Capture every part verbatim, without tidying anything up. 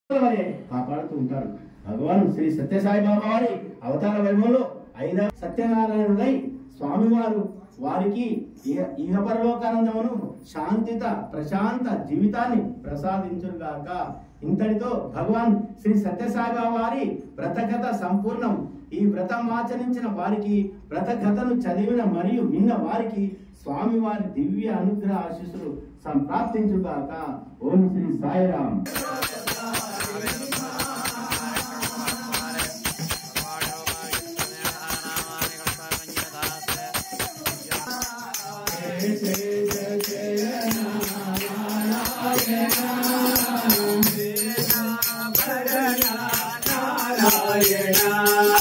కాపాడుతూ ఉంటారు. భగవాన్ శ్రీ సత్యసాయి బాబా వారి అవతార వైభవంలో ఐదవ సత్యనారాయణుడై స్వామివారు వారికి ఇహపరలోకానందమును శాంతిత ప్రశాంత జీవితాన్ని ప్రసాదించుగాక. ఇంతటితో భగవాన్ శ్రీ సత్యసాయి వారి వ్రతకథ సంపూర్ణం. ఈ వ్రతం ఆచరించిన వారికి, వ్రతకథను చదివిన మరియు విన్న వారికి స్వామివారి దివ్య అనుగ్రహ ఆశీస్సులు సంప్రాప్తించుగాక. ఓం శ్రీ సాయిరామ్.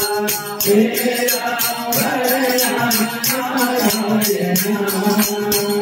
Narayana